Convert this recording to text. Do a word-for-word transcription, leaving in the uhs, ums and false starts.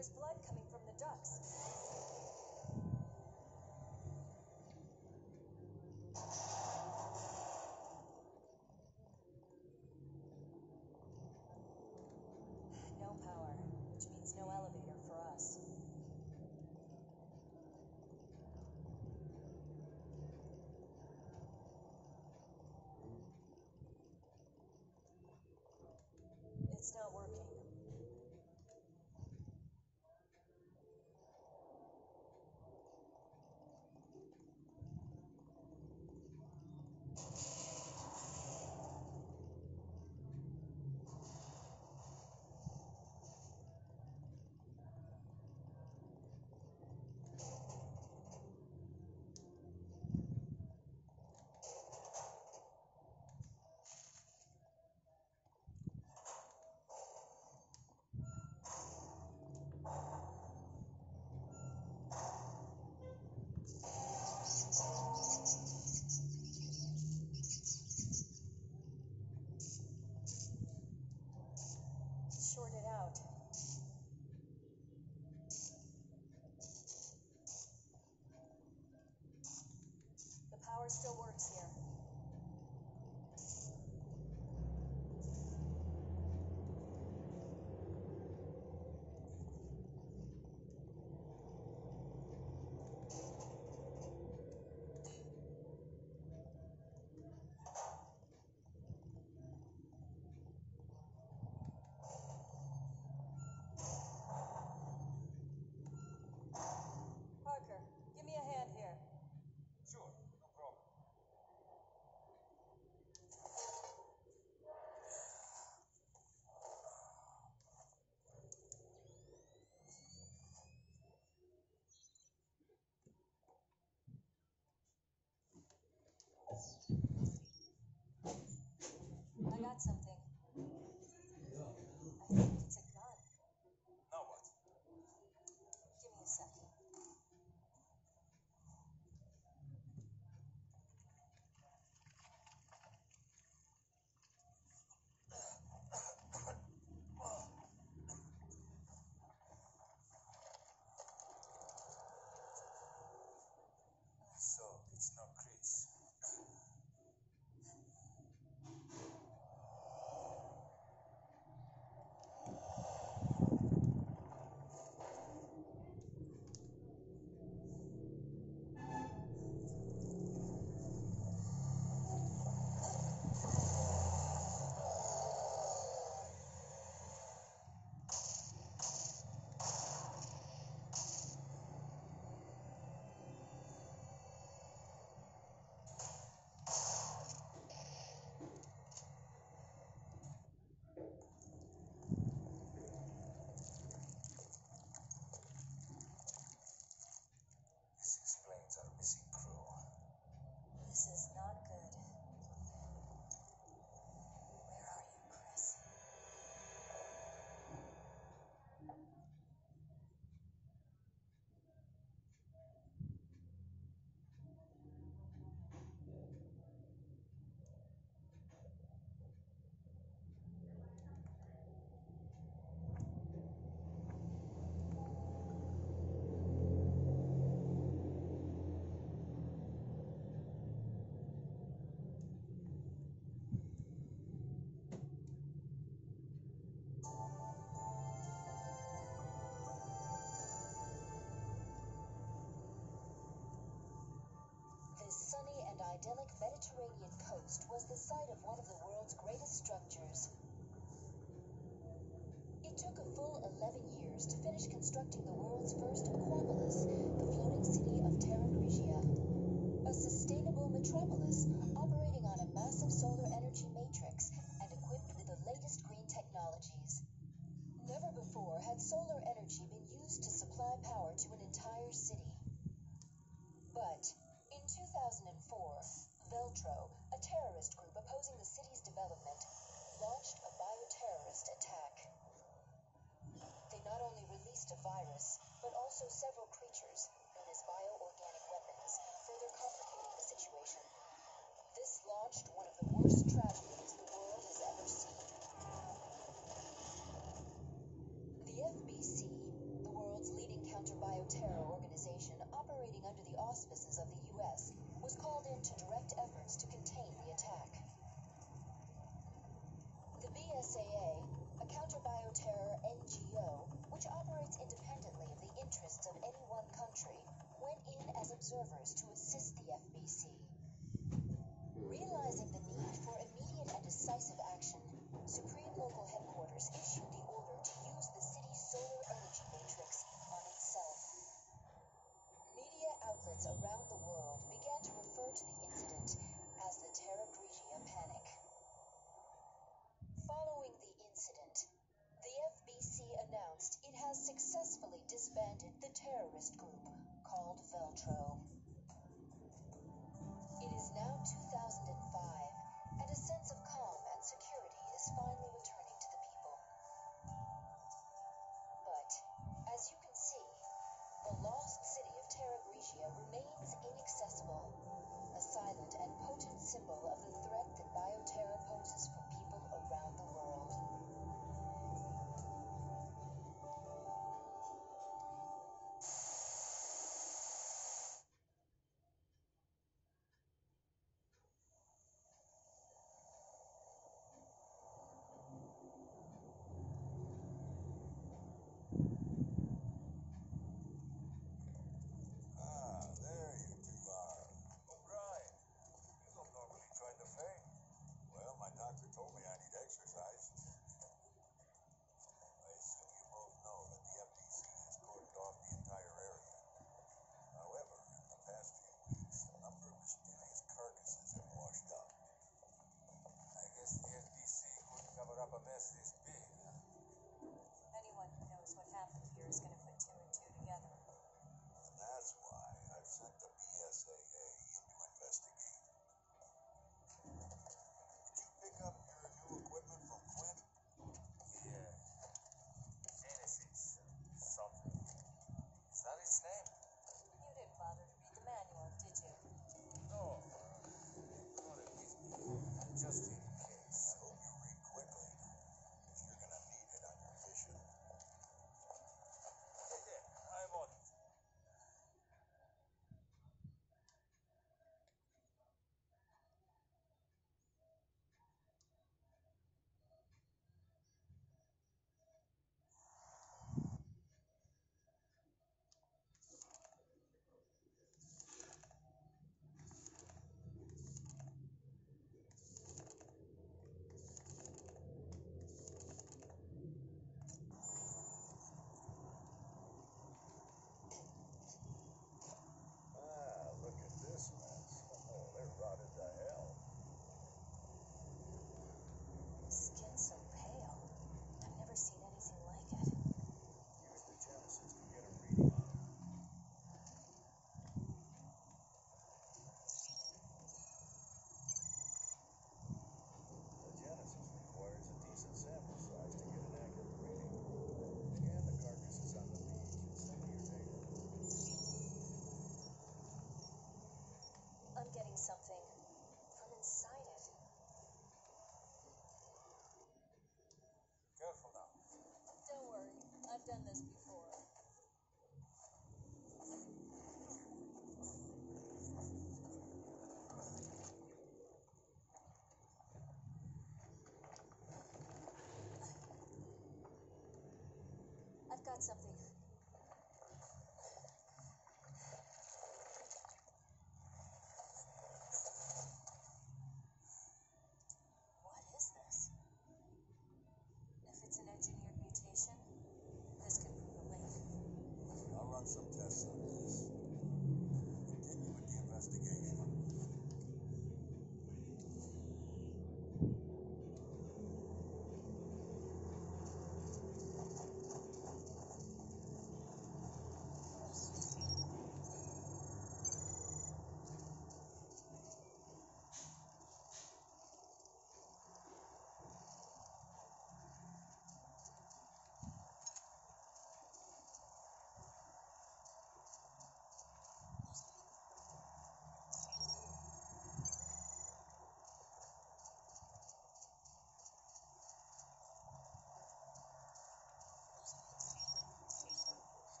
There's blood coming from the ducts. No power, which means no elevator for us. It's not working. Shorted out. The power still works here. Parker, give me a hand here. Sure, no problem. I got something. I think it's a gun. Now what? Give me a second. So, it's not Chris. This explains our missing crew. This is not good. Where are you, Chris? This sunny and idyllic Mediterranean coast was the site of one of the world's greatest structures. It took a full eleven years to finish constructing the world's first Aquapolis, the floating city of Terra Grigia. A sustainable metropolis operating on a massive solar energy matrix and equipped with the latest green technologies. Never before had solar energy been used to supply power to an entire city. But in two thousand four, Veltro, a terrorist group opposing the city's development, launched a bioterrorist attack. They not only released a virus, but also several creatures, known as bioorganic weapons, further complicating the situation. This launched one of the worst tragedies the world has ever seen. The F B C, the bioterror organization operating under the auspices of the U S was called in to direct efforts to contain the attack. The B S A A, a counter-bioterror N G O, which operates independently of the interests of any one country, went in as observers to assist the F B C. Realizing the need for immediate and decisive action, Supreme Local Headquarters issued the order to use the city's solar energy matrix on itself. Media outlets around the world began to refer to the incident as the Terra Grigia Panic. Following the incident, the F B C announced it has successfully disbanded the terrorist group called Veltro. It is now two thousand five, and a sense of calm and security is finally returning to the people. But, as you can see, the lost city of Terra Grigia remains inaccessible, a silent and potent symbol of the threat that bioterror poses for people around the world. Ah, there you two are. O'Brien, you don't normally join the fray. Well, my doctor told me I need exercise. I assume you both know that the F B C has cordoned off the entire area. However, in the past few weeks, a number of mysterious carcasses have washed up. I guess the F B C couldn't cover up a mess this big, huh? Anyone who knows what happened here is going to put two and two together. And that's why I've sent the B S A A in to investigate. Did you pick up your new equipment from Quint? Yeah. Genesis something. Is that its name? You didn't bother to read the manual, did you? No. Uh, brought it with me. Just in case. I hope you read quickly, if you're gonna need it on your mission. Yeah, I'm on it. Ah, look at this mess. Oh, they're rotted to hell. Skin so pale. I've never seen anything like it. Use the Genesis to get a reading on them. The Genesis requires a decent sample size to get an accurate reading. Scan the carcasses on the leaves and send me your data. I'm getting something from inside it. Careful now. Don't worry, I've done this before. I've got something